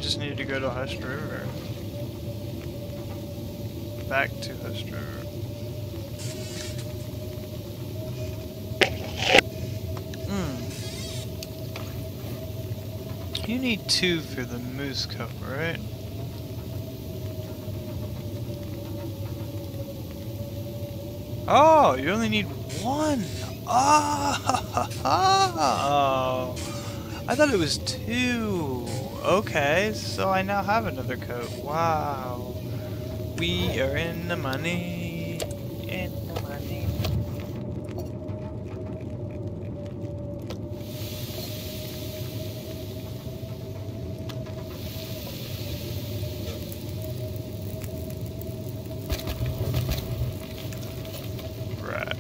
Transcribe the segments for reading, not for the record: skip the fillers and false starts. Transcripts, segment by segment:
just need to go to Hushed River. Back to Hushed River. You need 2 for the moose cup, right? Oh, you only need 1. Oh, I thought it was 2. Okay, so I now have another coat. Wow. We are in the money. In the money. Right.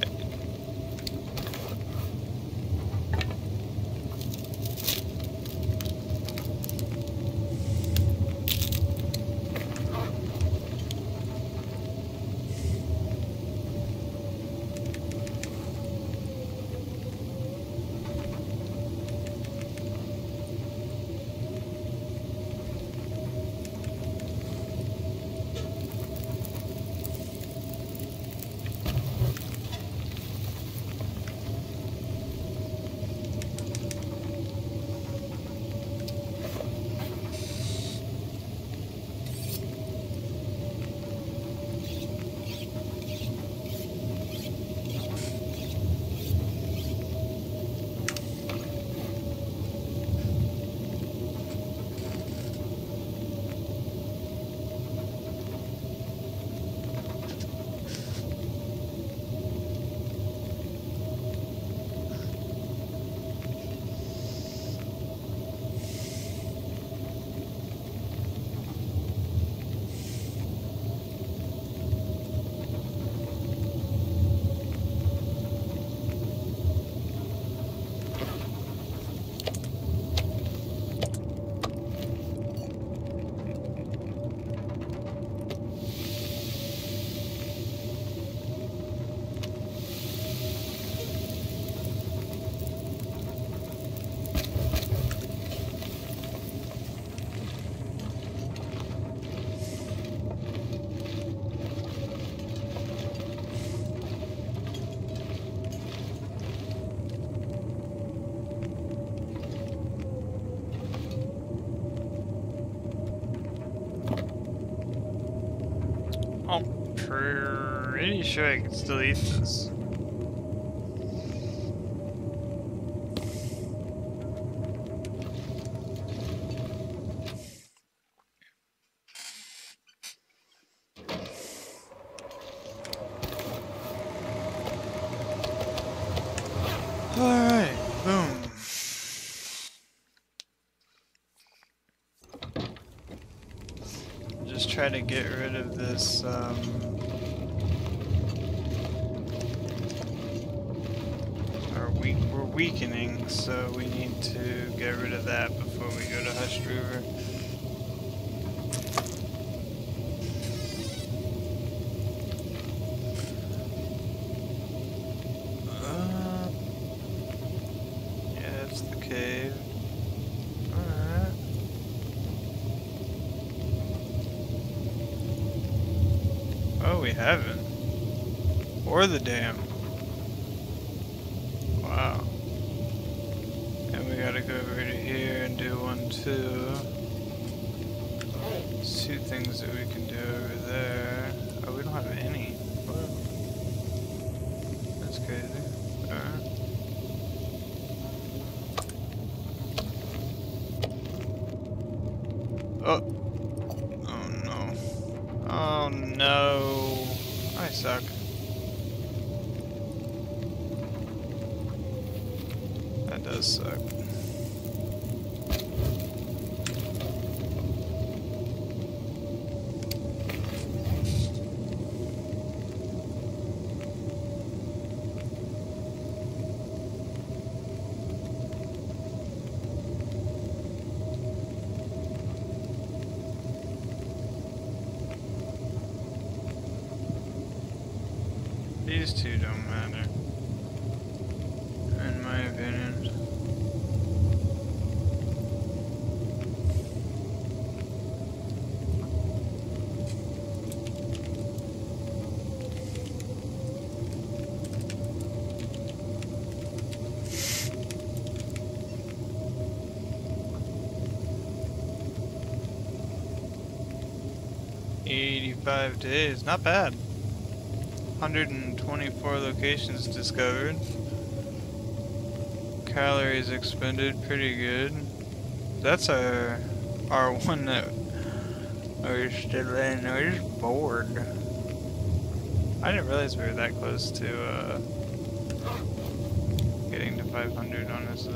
I'm pretty sure I can still eat this. Alright, boom. Just try to get rid of this, we're weakening, so we need to get rid of that before we go to Hushed River. Yeah, it's the cave. Alright. Oh, we haven't. Or the dam. Wow. And we gotta go over to here and do 1, 2. There's 2 things that we can do over there. Oh, we don't have any. Whoa. That's crazy. Alright. Oh. Oh no. Oh no. I suck. That does suck. These 2 don't matter, in my opinion. 65 days. Not bad. 124 locations discovered. Calories expended, pretty good. That's our one that we're still in. We're just bored. I didn't realize we were that close to getting to 500, honestly.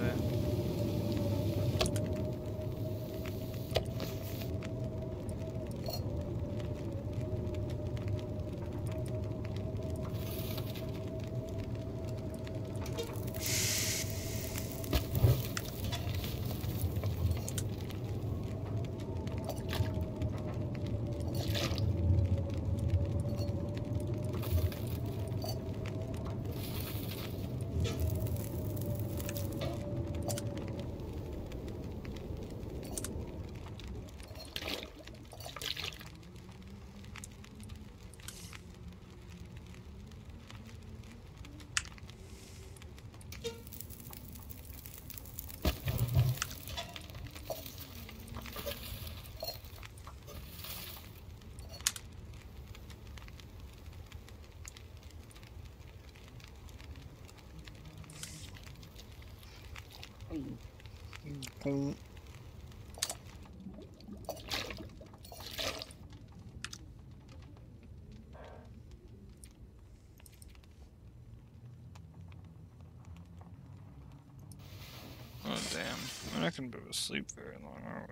Oh damn, we're not gonna be able to sleep very long, are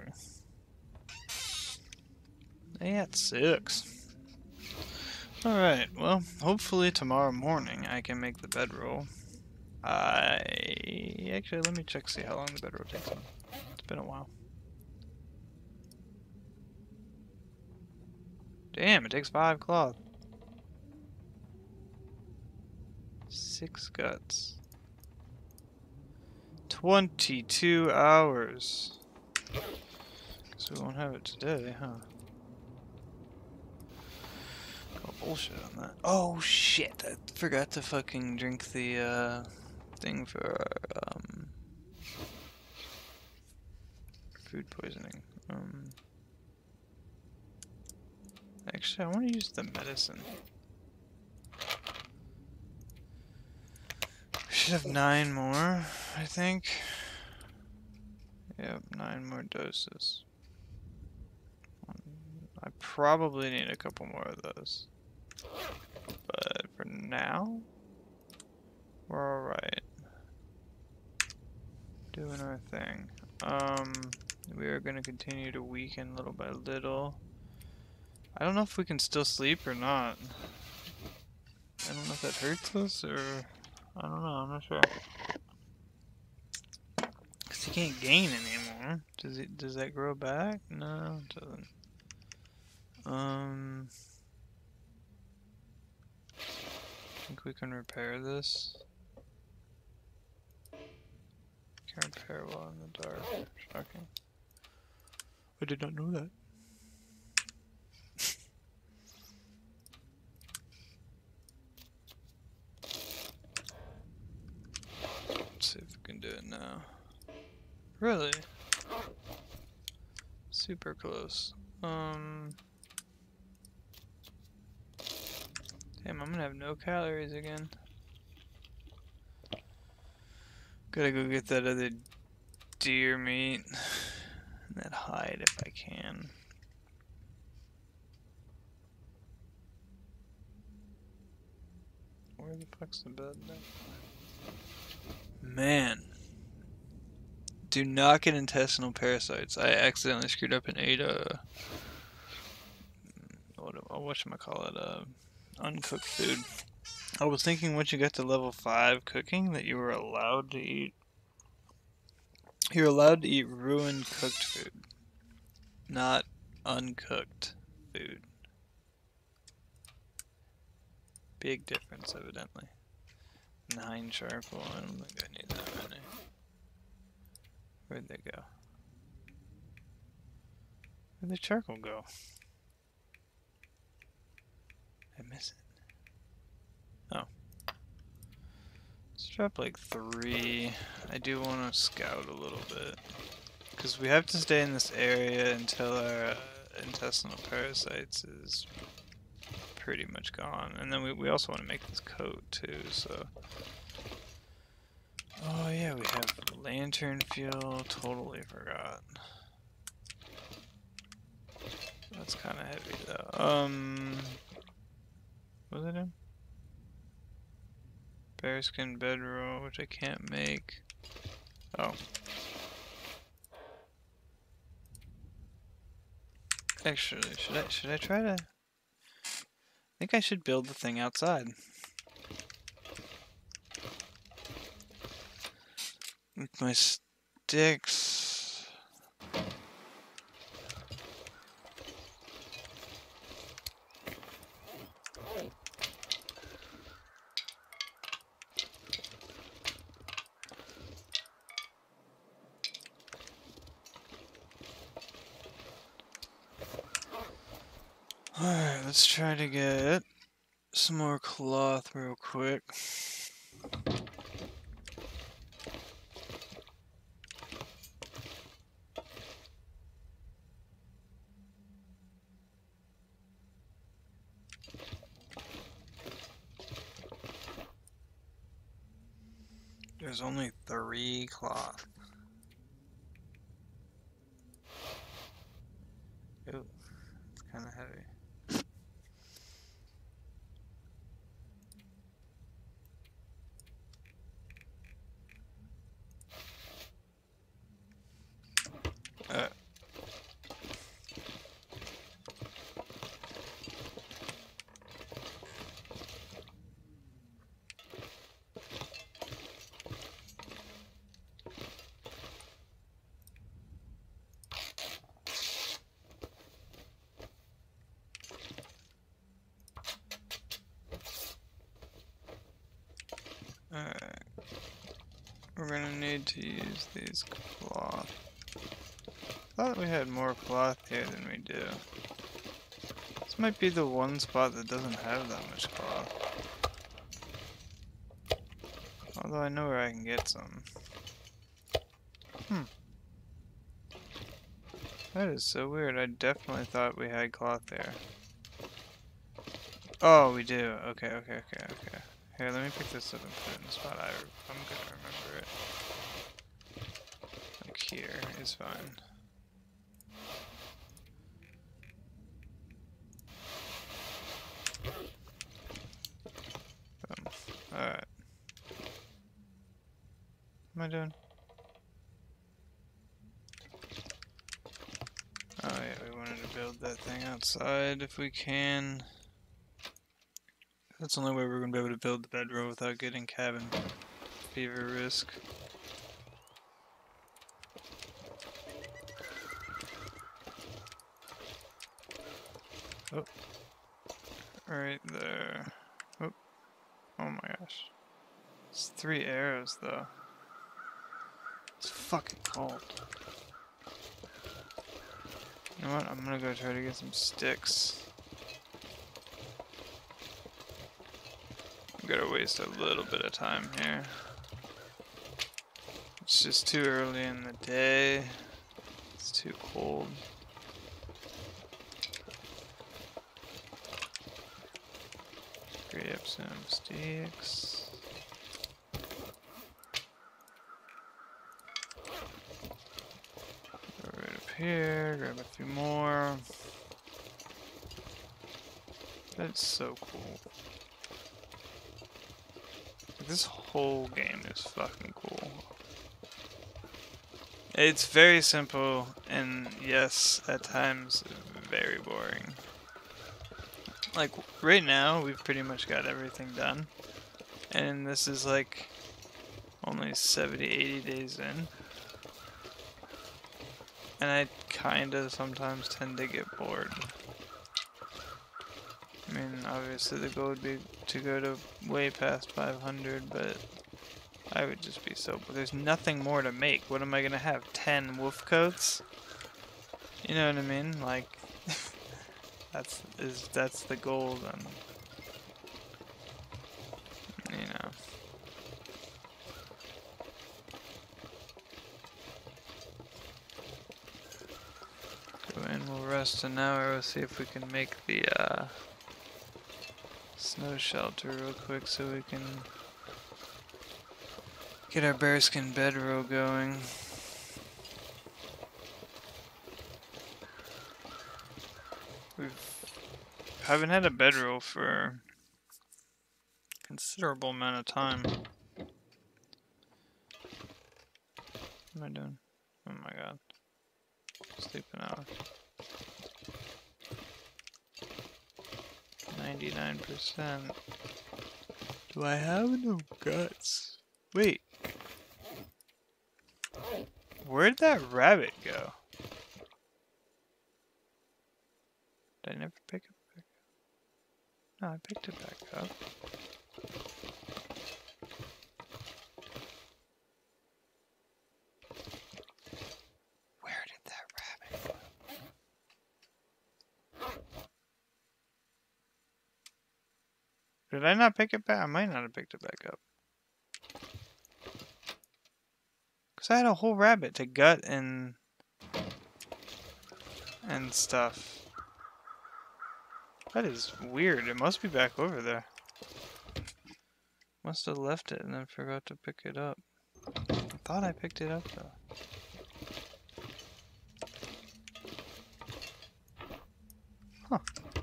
we? That sucks. Alright, well, hopefully tomorrow morning I can make the bedroll. Actually, let me check, see how long the bedroll takes. It's been a while. Damn, it takes 5 cloth. 6 guts. 22 hours. Guess we won't have it today, huh? Call bullshit on that. Oh shit! I forgot to fucking drink the thing for our food poisoning. Actually, I want to use the medicine. We should have 9 more, I think. Yep, 9 more doses. I probably need a couple more of those. But for now, we're alright. Doing our thing. We are going to continue to weaken little by little. I don't know if we can still sleep or not. I don't know if that hurts us or... I don't know, I'm not sure. Because you can't gain anymore. Does that grow back? No, it doesn't. I think we can repair this. Can repair while in the dark. Shocking. I did not know that. Let's see if we can do it now. Really? Super close. Damn, I'm gonna have no calories again. Gotta go get that other deer meat and that hide if I can. Where the fuck's the bed then? Man. Do not get intestinal parasites. I accidentally screwed up and ate whatchamacallit, uncooked food. I was thinking once you got to level 5 cooking that you were allowed to eat. You're allowed to eat ruined cooked food, not uncooked food. Big difference, evidently. 9 charcoal. I don't think I need that many. Where'd they go? Where'd the charcoal go? I miss it. Oh. Let's drop like 3. I do want to scout a little bit. Because we have to stay in this area until our intestinal parasites is pretty much gone. And then we also want to make this coat too, so. Oh yeah, we have lantern fuel, totally forgot. That's kind of heavy though. What was it in? Bearskin bedroll, which I can't make. Oh. Actually, should I try to? I think I should build the thing outside. With my sticks. Alright, let's try to get some more cloth real quick. There's only 3 cloth. Ooh, it's kind of heavy. Alright. We're gonna need to use these cloth. Thought we had more cloth here than we do. This might be the one spot that doesn't have that much cloth. Although I know where I can get some. That is so weird. I definitely thought we had cloth there. Oh, we do. Okay. Here, let me pick this up and put it in the spot I'm gonna remember it. Like here is fine. Alright. What am I doing? Oh yeah, we wanted to build that thing outside if we can. That's the only way we're going to be able to build the bedroll without getting cabin fever risk. Oh. Right there. Oh. Oh my gosh. It's 3 arrows though. It's fucking cold. You know what? I'm gonna go try to get some sticks. I'm gonna waste a little bit of time here. It's just too early in the day. It's too cold. Grab some sticks. Go right up here, grab a few more. That's so cool. This whole game is fucking cool. It's very simple, and yes, at times, very boring. Like, right now, we've pretty much got everything done. And this is like, only 70, 80 days in. And I kinda sometimes tend to get bored. I mean, obviously the goal would be to go to way past 500, but I would just be so... There's nothing more to make. What am I gonna have? 10 wolf coats? You know what I mean? Like, that's the goal then. You know. Go in, we'll rest an hour, we'll see if we can make the snow shelter real quick so we can get our bearskin bedroll going. We haven't had a bedroll for a considerable amount of time. What am I doing? Oh my god. Sleeping hour. 99%. Do I have no guts? Wait. Where'd that rabbit go? Did I never pick it back up? No, I picked it back up. Where did that rabbit go? Did I not pick it back? I might not have picked it back up. Because I had a whole rabbit to gut and stuff. That is weird. It must be back over there. Must have left it and then forgot to pick it up. I thought I picked it up though. Huh.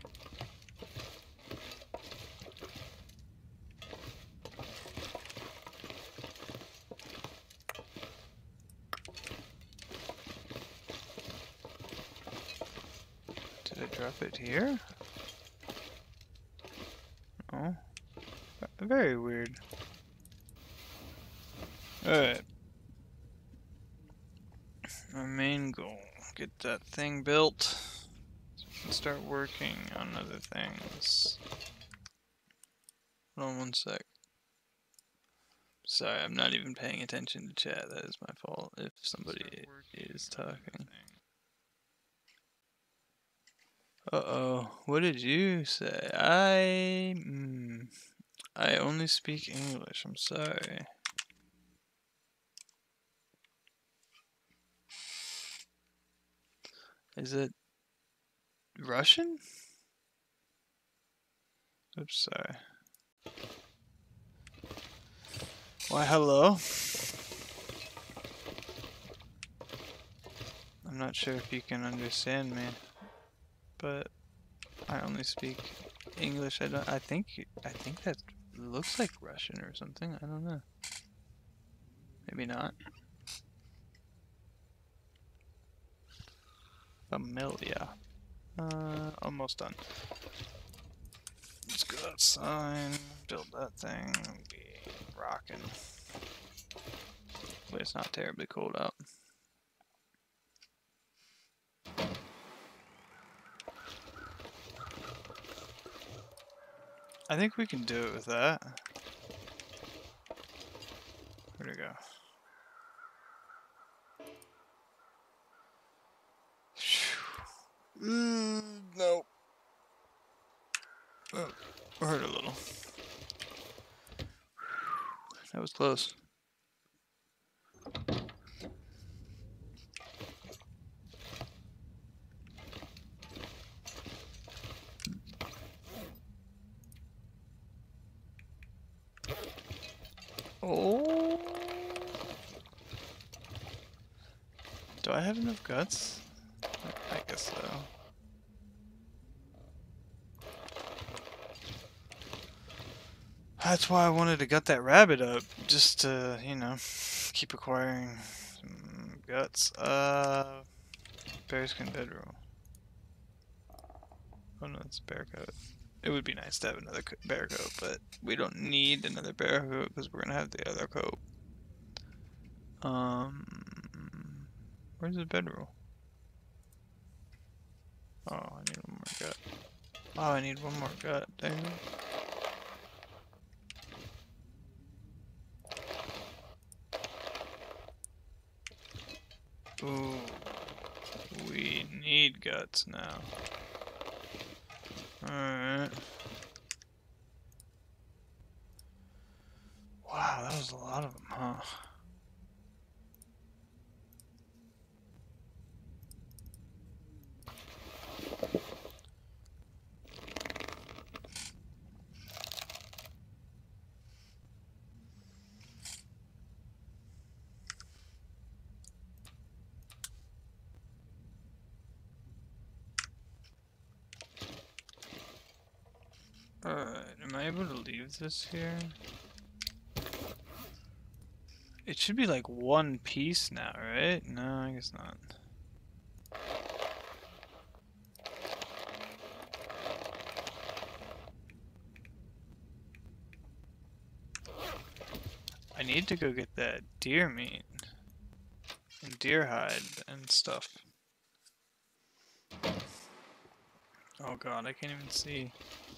Did I drop it here? Oh. Very weird. Alright. Our main goal. Get that thing built. So we can start working on other things. Hold on one sec. Sorry, I'm not even paying attention to chat. That is my fault if somebody is talking. Uh-oh. What did you say? I only speak English. I'm sorry. Is it Russian? Oops, sorry. Why, hello. I'm not sure if you can understand me, but I only speak English. I think that looks like Russian or something. I don't know. Maybe not. Familia. Almost done. Let's go outside, build that thing, and be rocking. But it's not terribly cold out. I think we can do it with that. Where'd it go? Nope. Oh, hurt a little. That was close. Oh. Do I have enough guts? I guess so. That's why I wanted to gut that rabbit up, just to, you know, keep acquiring some guts. Bearskin bedroll. Oh no, it's bear coat. It would be nice to have another bear coat, but we don't need another bear coat because we're gonna have the other coat. Where's the bedroll? Oh, I need one more gut. Oh, I need one more gut. Dang it. Ooh, we need guts now. Alright. Wow, that was a lot of them, huh? Am I able to leave this here? It should be like one piece now, right? No, I guess not. I need to go get that deer meat and deer hide and stuff. Oh god, I can't even see.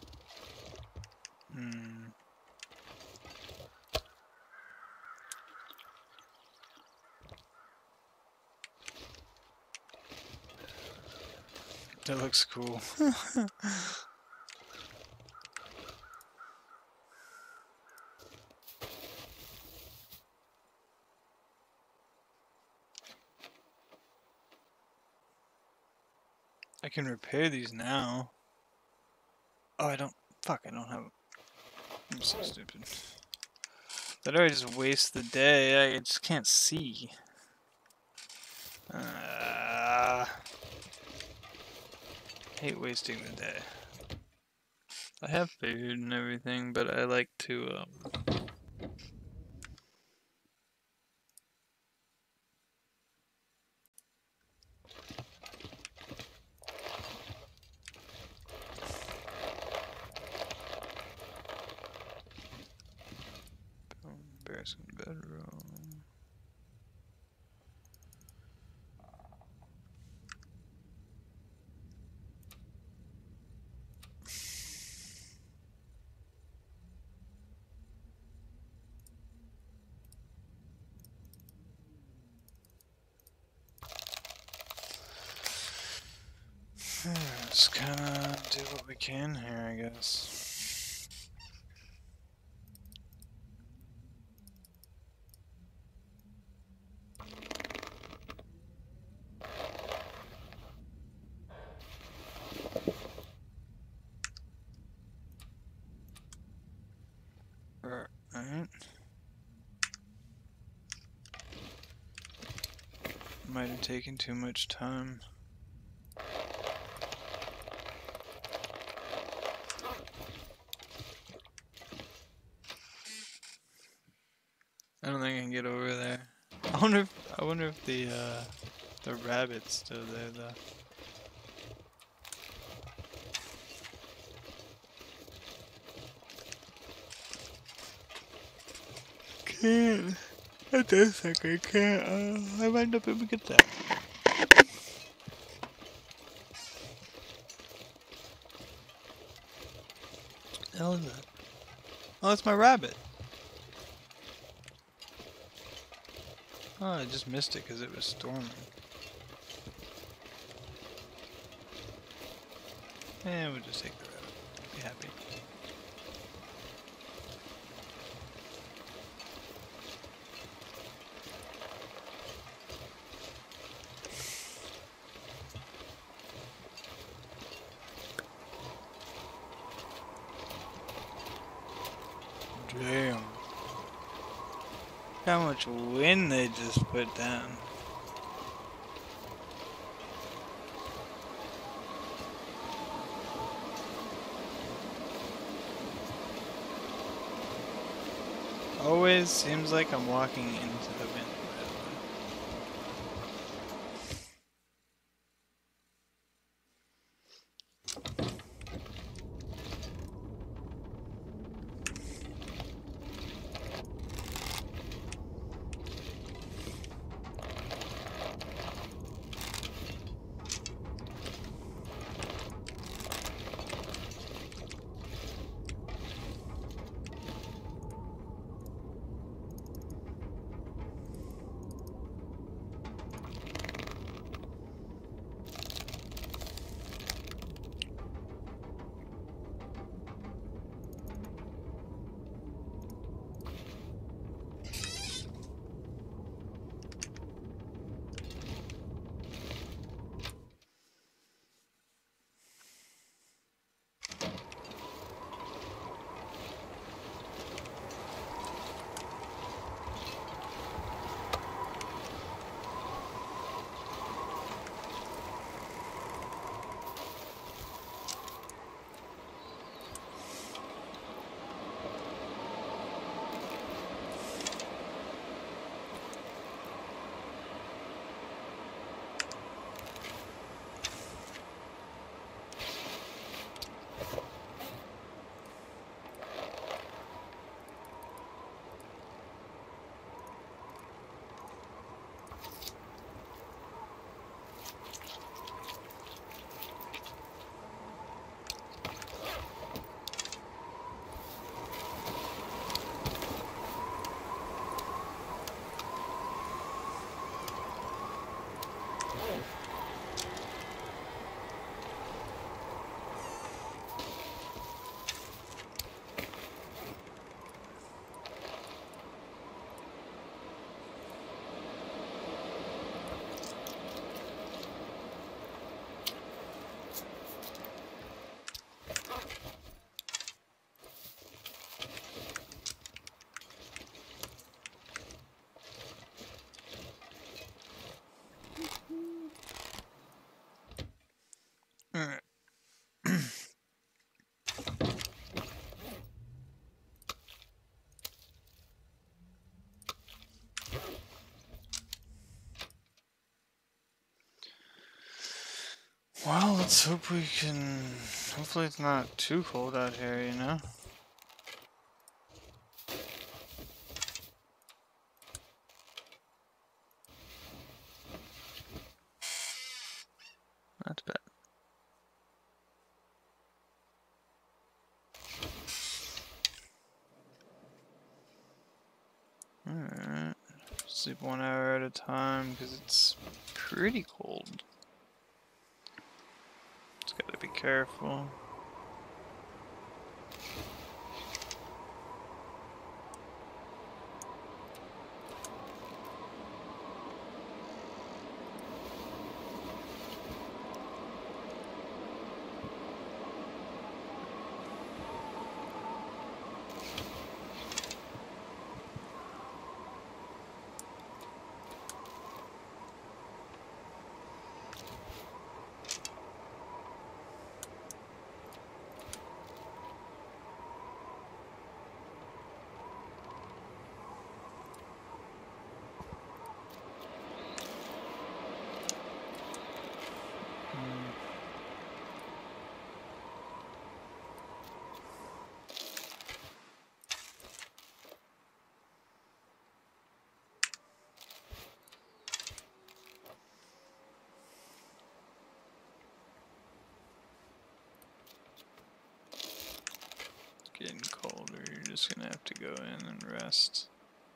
That looks cool. I can repair these now. Oh, I don't. Fuck, I don't have. I'm so stupid. That I just waste the day. I just can't see. Hate wasting the day. I have food and everything, but I like to Bearskin bedroom. Just kinda do what we can here, I guess. Alright. Might have taken too much time. I don't think I can get over there. I wonder if the rabbit's still there though. Can't. I don't think I can't. I might not be able to get that. What the hell is that? Oh, it's my rabbit. Oh, I just missed it because it was storming. Eh, we'll just take the rabbit. Be happy. Damn. How much wind they just put down. Always seems like I'm walking into the wind. Let's hope we can... Hopefully it's not too cold out here, you know? Not bad. Alright. Sleep 1 hour at a time because it's pretty cold. Just gotta be careful. Getting colder, you're just gonna have to go in and rest.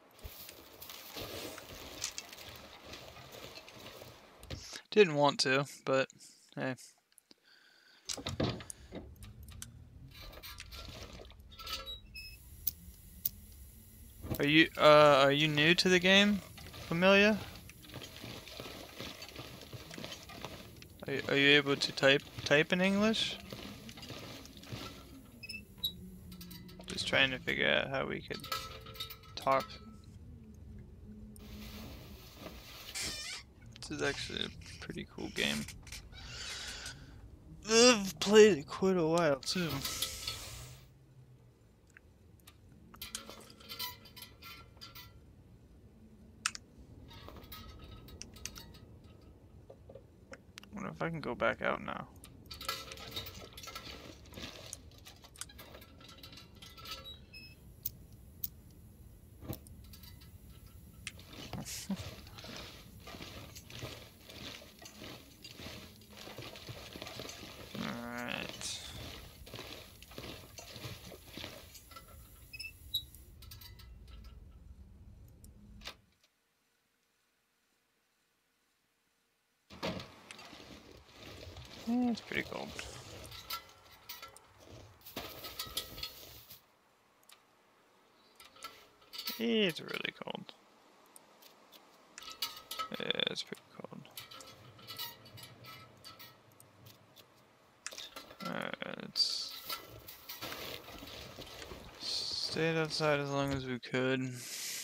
Didn't want to, but hey. Are you new to the game, Familia? Are you able to type in English? Just trying to figure out how we could talk. This is actually a pretty cool game. I've played it quite a while too. I wonder if I can go back out now. Alright. Yeah, it's pretty cold. It's really cold. Yeah, it's pretty cold. Alright, let's stay outside as long as we could.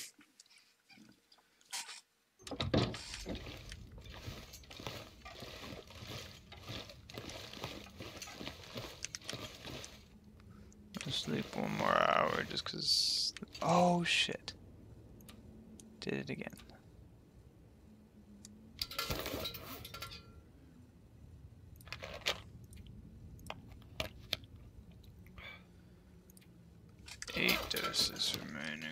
Sleep 1 more hour just cause. Oh shit. Did it again. Eight doses remaining.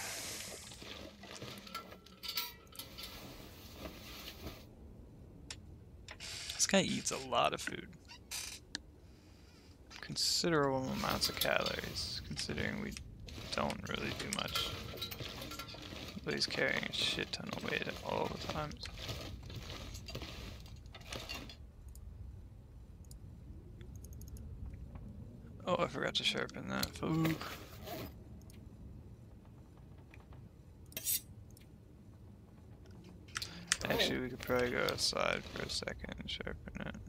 This guy eats a lot of food. Considerable amounts of calories, considering we don't really do much. But he's carrying a shit ton of weight all the time. Oh, I forgot to sharpen that. Fuck. Actually, we could probably go outside for a second and sharpen it.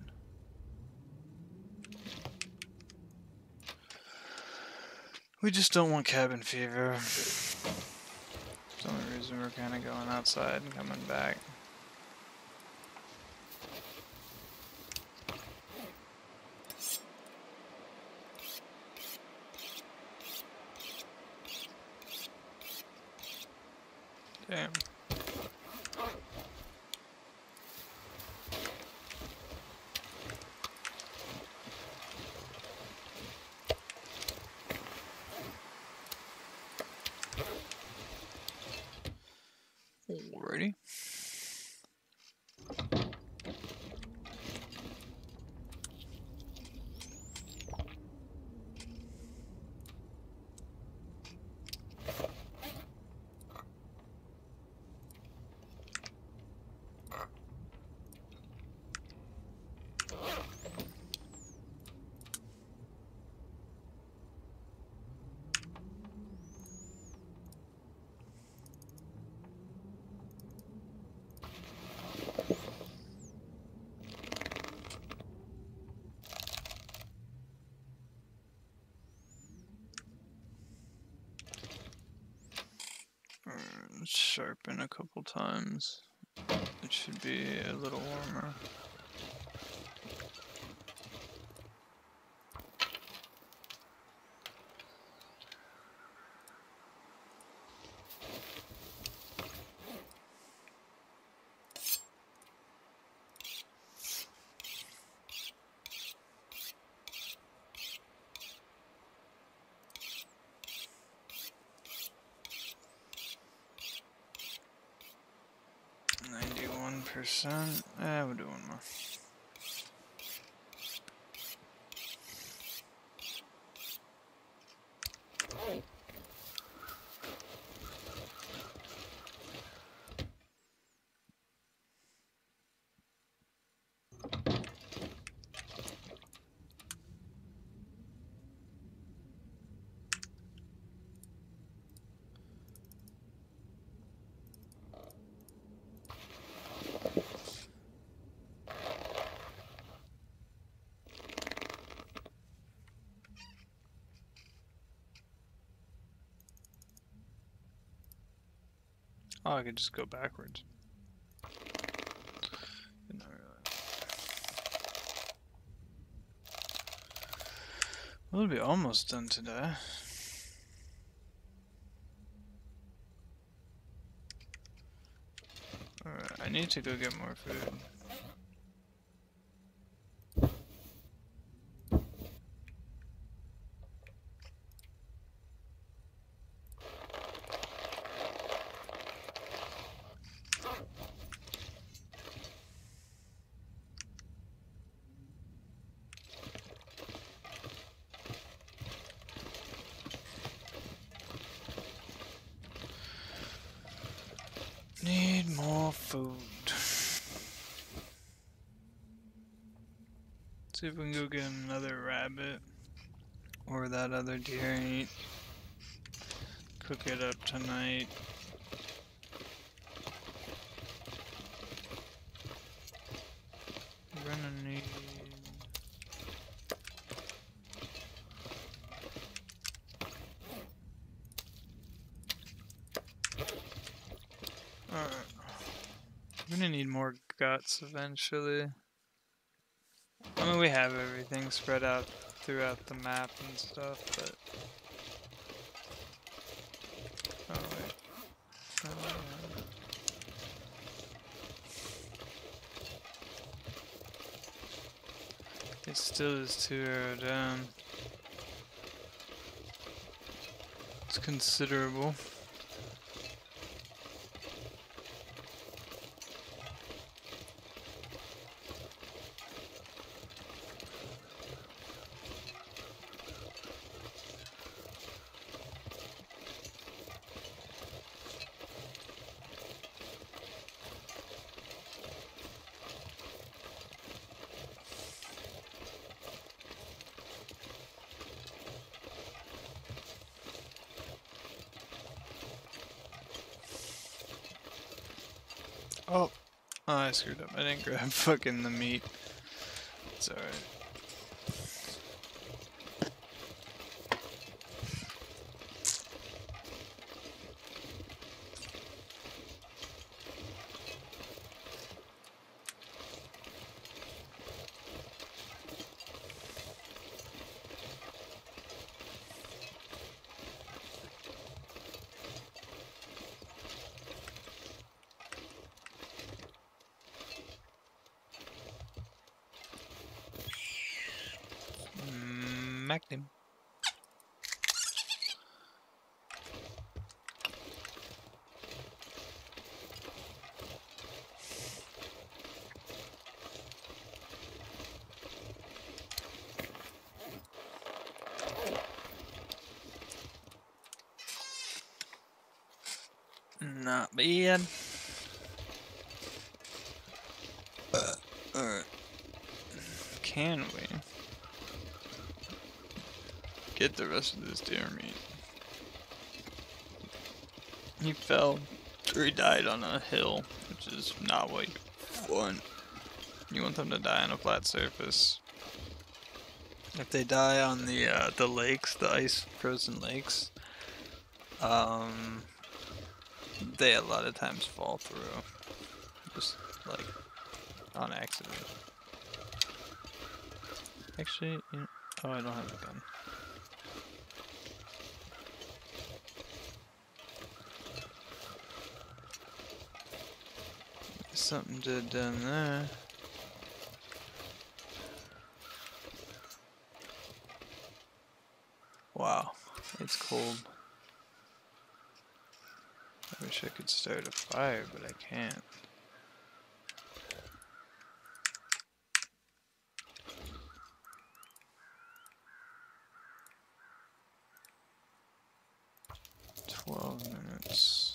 We just don't want cabin fever. That's the only reason we're kind of going outside and coming back. Damn. sharpen a couple times. It should be a little warmer. We'll do one more. Oh, I could just go backwards. Did not realize. We'll be almost done today. Alright, I need to go get more food. Need more food. See if we can go get another rabbit or that other deer and eat. Cook it up tonight. We're gonna need... Alright. We're gonna need more guts eventually. I mean, we have everything spread out throughout the map and stuff, but... Oh, wait. It still is too arrowed down. It's considerable. Oh, I screwed up. I didn't grab fucking the meat. It's alright. Smacked him. Not bad. Alright. Can we get the rest of this deer meat? He fell, or he died on a hill, which is not what you want. You want them to die on a flat surface. If they die on the lakes, the ice frozen lakes, They a lot of times fall through. Just like on accident. Actually, oh, I don't have a gun. Something did down there. Wow, it's cold. I wish I could start a fire, but I can't. $12 minutes.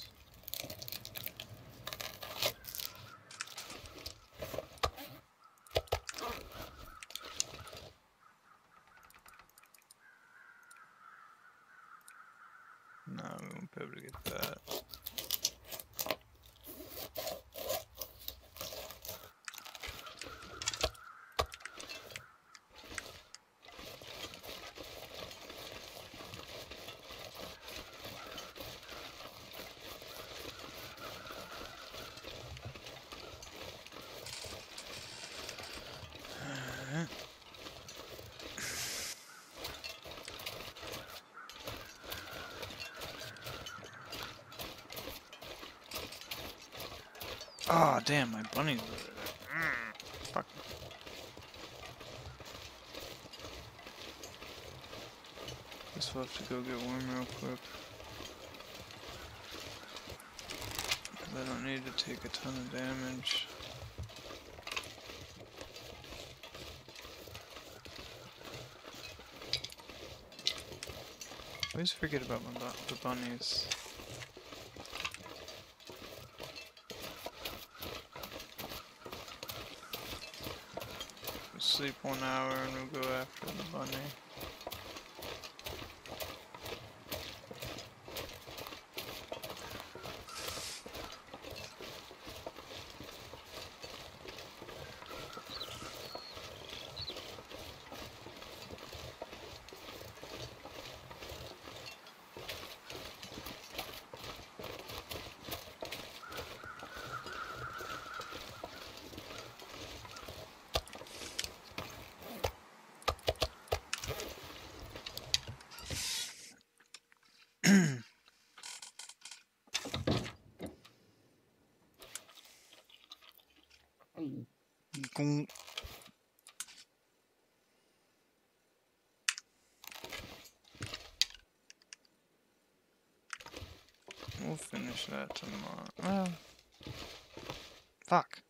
No, we won't be able to get that. Oh, damn, my bunny's over there. Fuck. Guess we'll have to go get warm real quick. I don't need to take a ton of damage. I always forget about the bunnies. We'll sleep 1 hour and we'll go after the bunny. We'll finish that tomorrow. Well, fuck.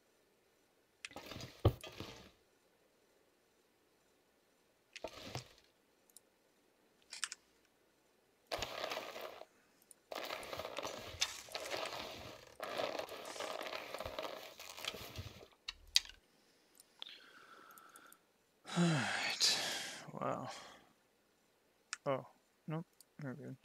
Alright. Wow. Oh, nope. We're good.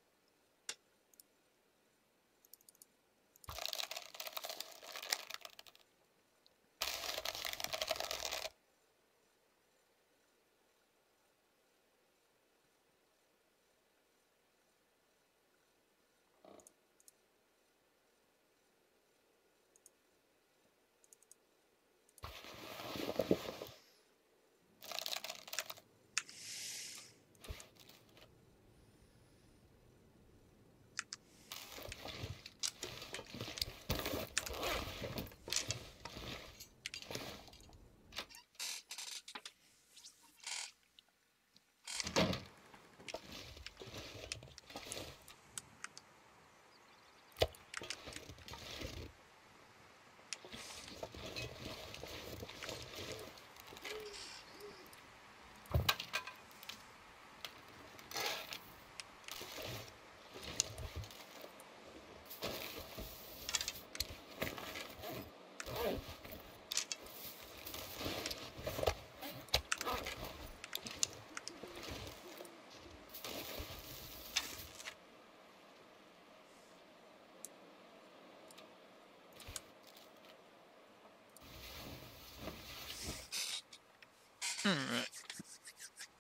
Alright.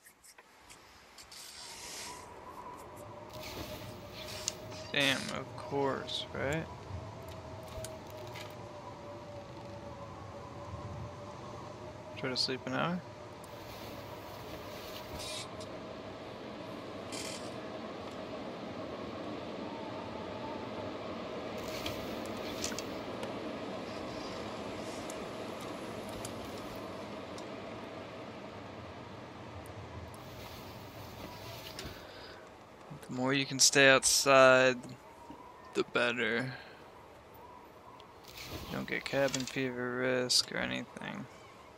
Damn, of horse, right? Try to sleep an hour? The more you can stay outside, the better. You don't get cabin fever risk or anything.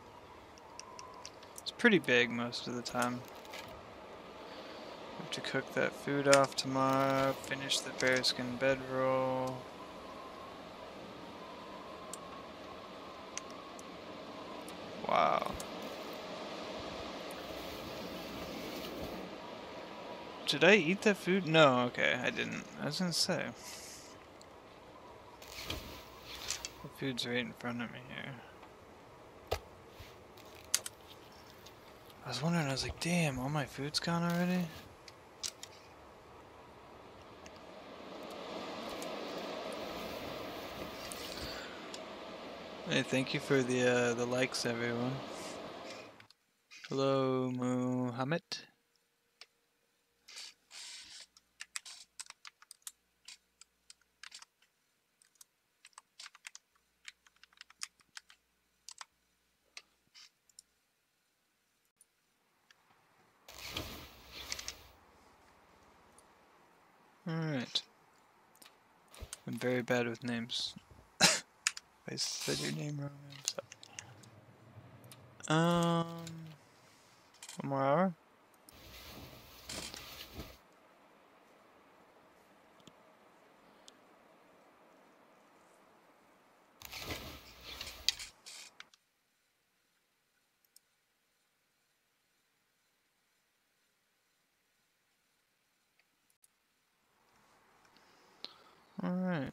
It's pretty big most of the time. Have to cook that food off tomorrow, finish the bearskin bedroll. Wow. Did I eat that food? No, okay, I didn't. I was gonna say. The food's right in front of me here. I was wondering, I was like, damn, all my food's gone already? Hey, thank you for the likes, everyone. Hello, Muhammad. Alright. I'm very bad with names. I said your name wrong, I'm sorry. One more hour? Alright.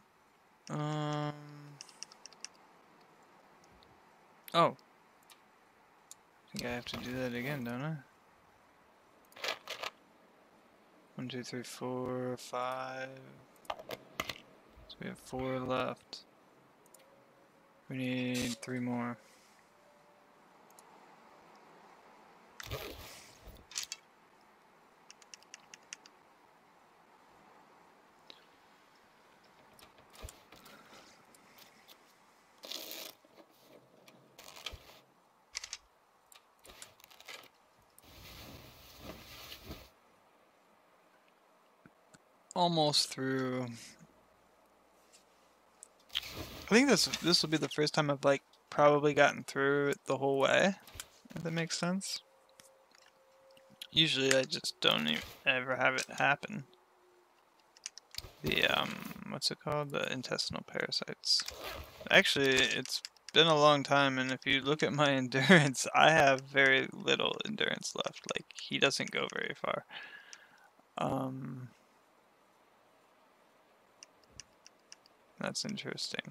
Oh. I think I have to do that again, don't I? 1, 2, 3, 4, 5. So we have 4 left. We need 3 more. Almost through. I think this will be the first time I've like probably gotten through it the whole way, if that makes sense. Usually I just don't ever have it happen. The what's it called? The intestinal parasites. Actually, it's been a long time, and if you look at my endurance, I have very little endurance left. Like, he doesn't go very far. That's interesting.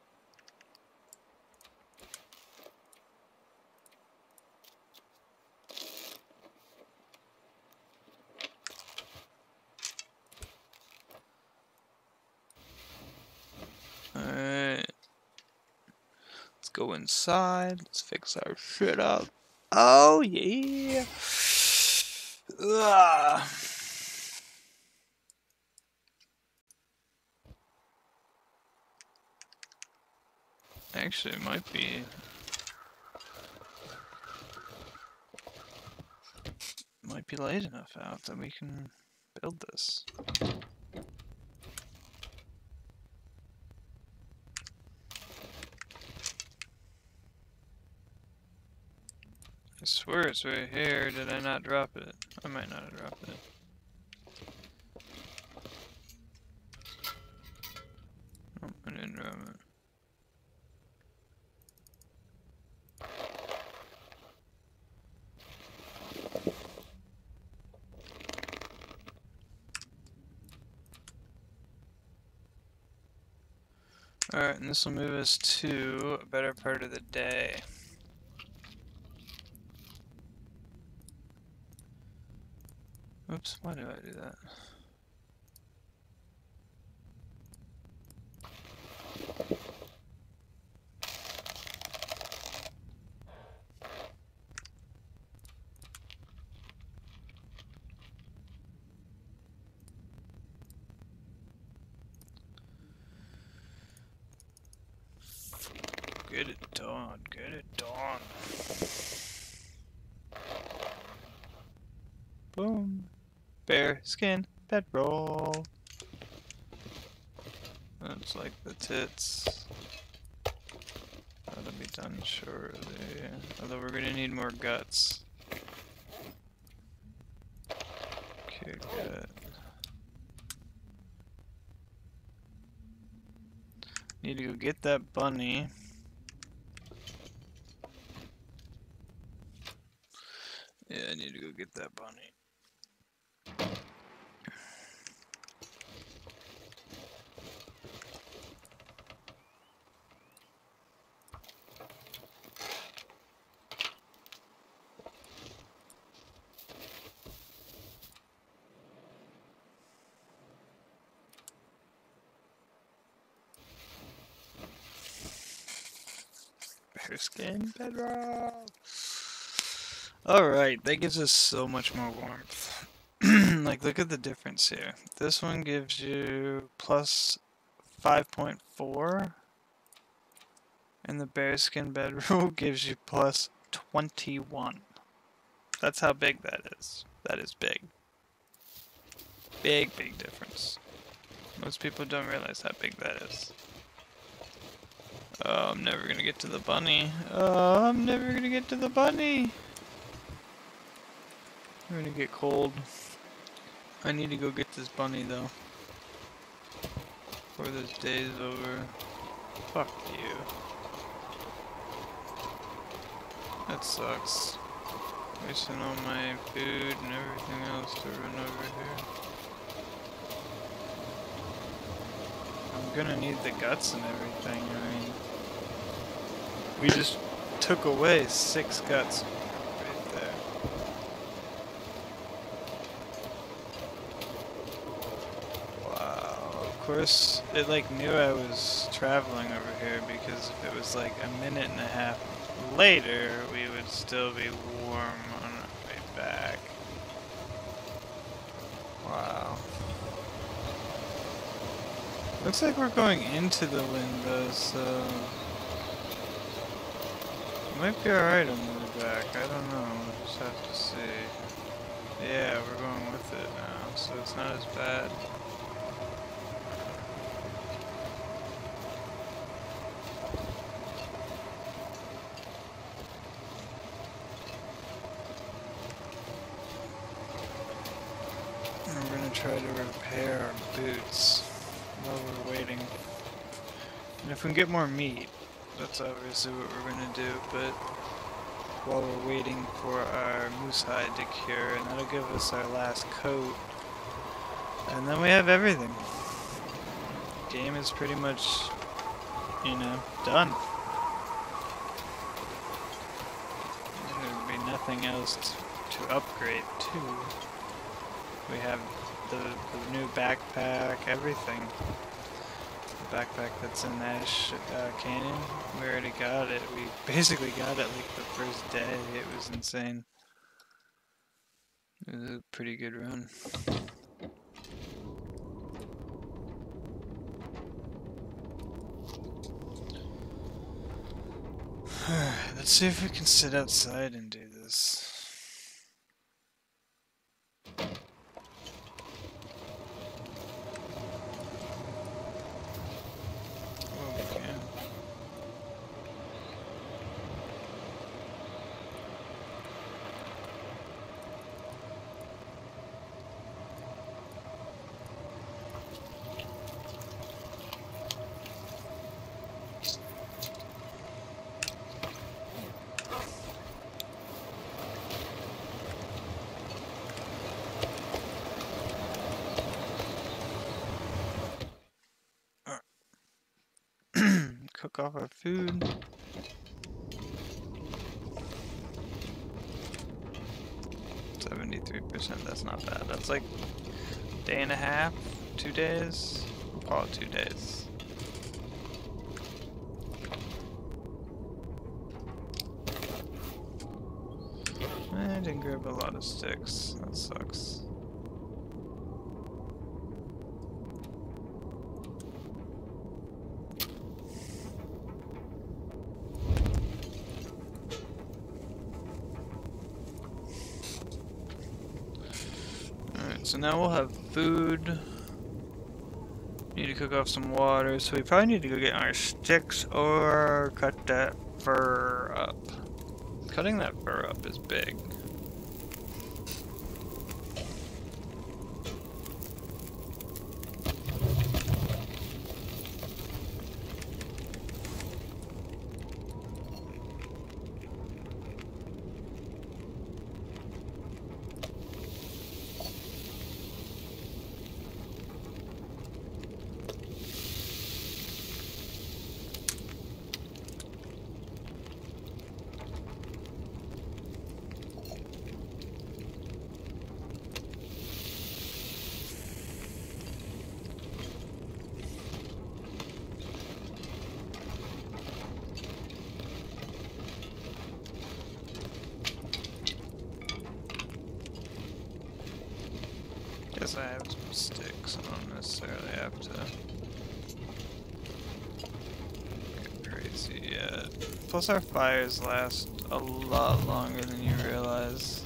Alright. Let's go inside. Let's fix our shit up. Oh, yeah. Ugh. Actually, it might be late enough out that we can build this. I swear it's right here. Did I not drop it? I might not have dropped it. Oh, I didn't drop it. Alright, and this will move us to a better part of the day. Oops, why did I do that? Get it done. Get it done. Boom. Bear skin bedroll. That's like the tits. That'll be done shortly. Although we're gonna need more guts. Okay, good. Need to go get that bunny. Yeah, I need to go get that bunny. Bearskin bedroll. Alright, that gives us so much more warmth. Like, look at the difference here. This one gives you plus 5.4, and the bearskin bedroll gives you plus 21. That's how big that is. That is big. Big, big difference. Most people don't realize how big that is. Oh, I'm never gonna get to the bunny. Oh, I'm never gonna get to the bunny. I'm gonna get cold. I need to go get this bunny though. Before this day is over. Fuck you. That sucks. Wasting all my food and everything else to run over here. I'm gonna need the guts and everything, I mean. We just took away 6 guts right there. Wow, of course it like knew I was traveling over here, because if it was like a minute and a half later, we would still be warm on our way back. Wow. Looks like we're going into the wind though, so it might be alright on the way back. I don't know. We'll just have to see. Yeah, we're going with it now, so it's not as bad. We're gonna try to repair our boots while we're waiting. And if we can get more meat, that's obviously what we're gonna do, but while we're waiting for our moose hide to cure, and that'll give us our last coat. And then we have everything. Game is pretty much, you know, done. There'd be nothing else to upgrade to. We have the new backpack, everything. The backpack that's in Ash Canyon, we already got it. We basically got it like the first day. It was insane. It was a pretty good run. Let's see if we can sit outside and do this. Cook off our food. %, that's not bad. That's like a day and a half, 2 days. We'll call it 2 days. I didn't grab a lot of sticks. That sucks. so now we'll have food. Need to cook off some water, so we probably need to go get our sticks or cut that fur up. Cutting that fur up is big. Guess I have some sticks. I don't necessarily have to get crazy yet. Plus our fires last a lot longer than you realize.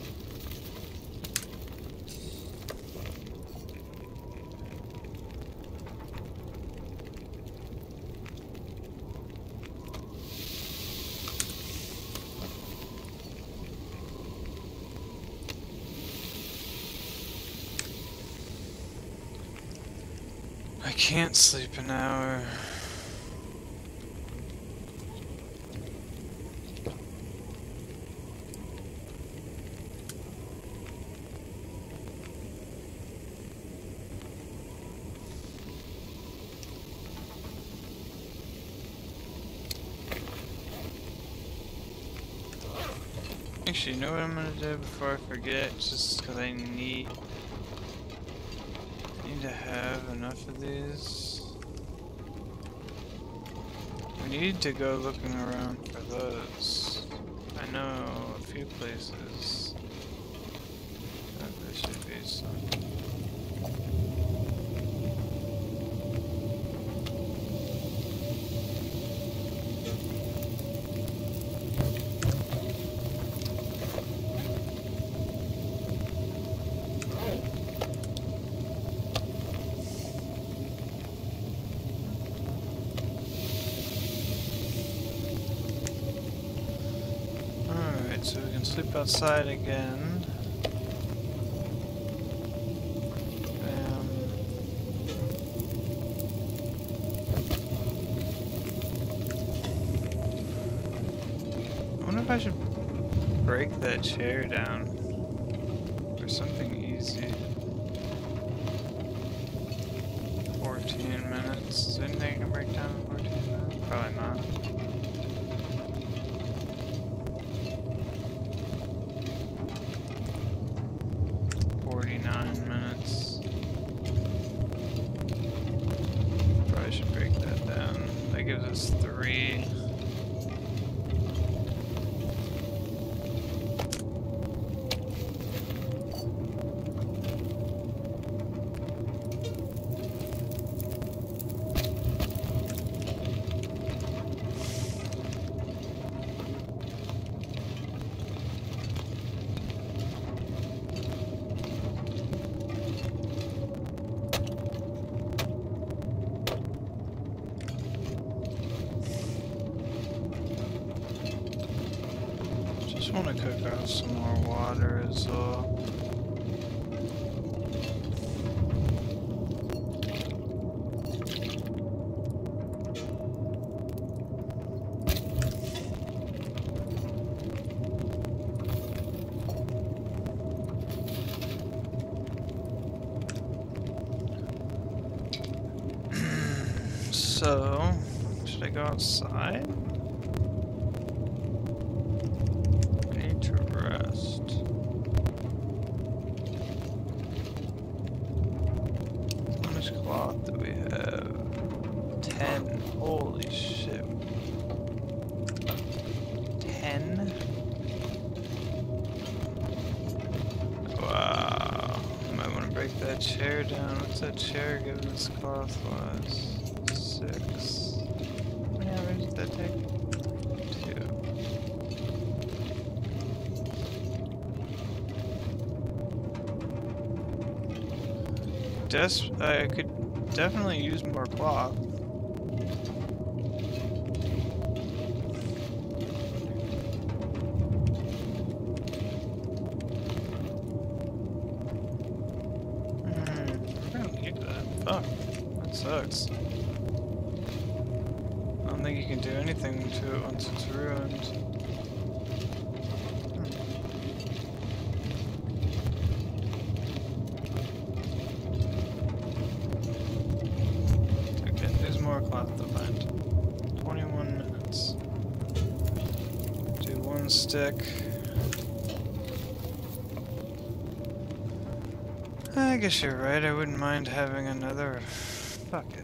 I can't sleep an hour. Actually, you know what I'm gonna do before I forget? Just because I need to have enough of these. We need to go looking around for those. I know a few places that there should be some. So we can sleep outside again. I wonder if I should break that chair down for something easy. 14 minutes. Is there anything I can break down in 14 minutes? Probably not. Gives us 3. I want to cook off some more water as well. So, should I go outside? Cloth that we have 10. Holy shit. 10? Wow. Might want to break that chair down. What's that chair giving us cloth wise? 6. How many hours did that take? 2. I could definitely use more cloth. We're gonna need that. Fuck. That sucks. I don't think you can do anything to it once it's ruined. Okay, there's more cloth to find. 21 minutes. Do one stick. I guess you're right, I wouldn't mind having another. Fuck it.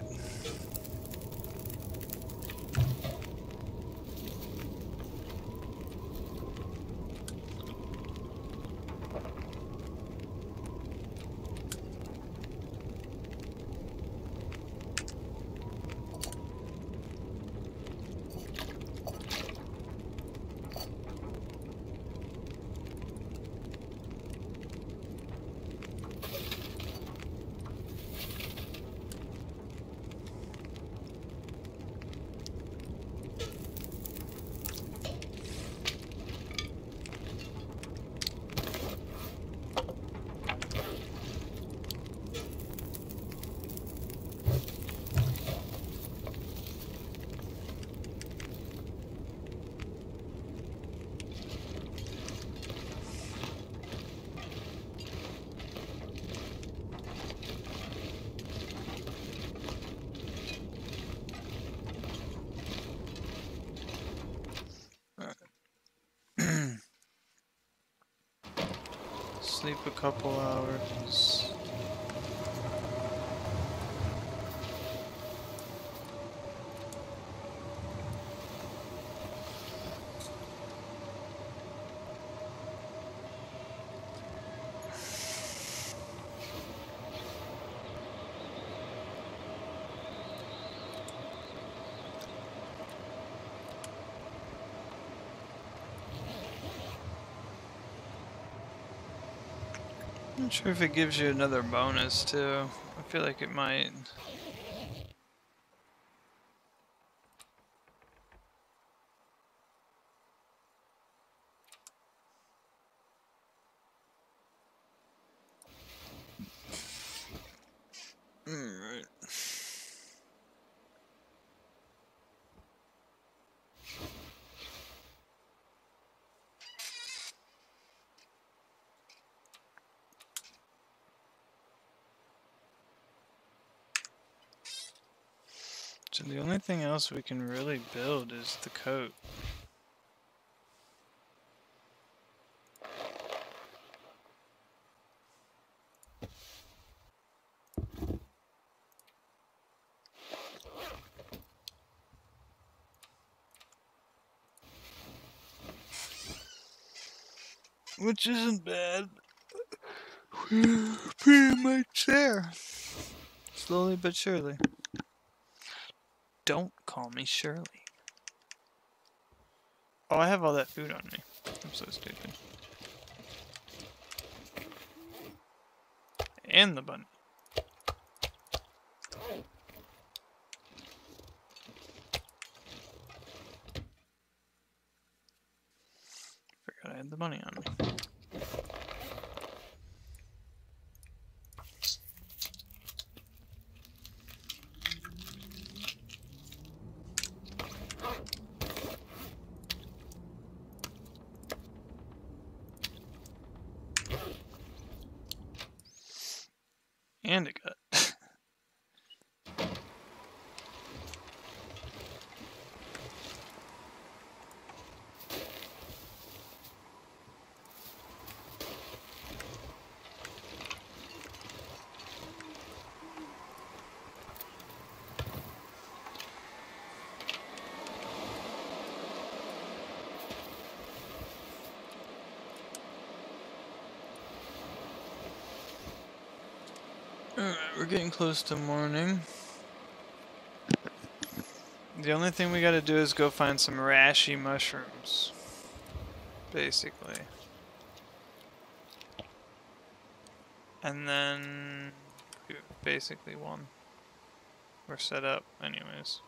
Sleep a couple hours. I'm not sure if it gives you another bonus too. I feel like it might. Alright. So the only thing else we can really build is the coat. Which isn't bad. We're pretty much there. Slowly but surely. Don't call me Shirley. Oh, I have all that food on me. I'm so stupid. And the bunny. Forgot I had the bunny on me. And a gut. Alright, we're getting close to morning. The only thing we gotta do is go find some rashy mushrooms. Basically. And then basically one. We're set up anyways.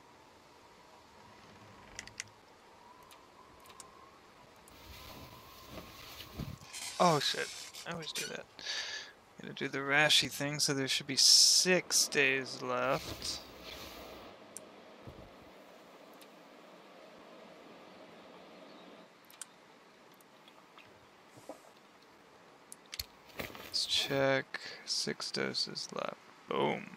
Oh shit, I always do that. Gotta do the Rashi thing, so there should be 6 days left. Let's check. 6 doses left. Boom.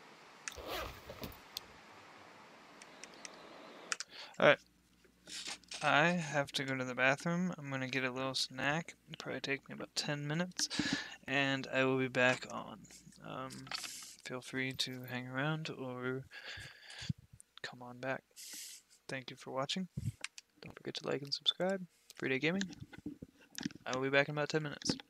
Alright. I have to go to the bathroom. I'm gonna get a little snack. It'll probably take me about 10 minutes. And I will be back on. Feel free to hang around or come on back. Thank you for watching. Don't forget to like and subscribe. Everyday Gaming. I will be back in about 10 minutes.